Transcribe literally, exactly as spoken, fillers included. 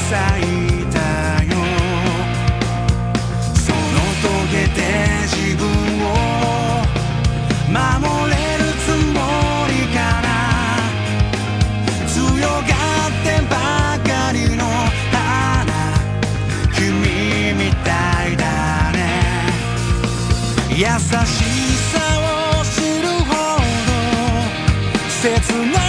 咲いたよ。その棘で自分を守れるつもりかな。強がってばかりの花、君みたいだね。優しさを知るほど切ない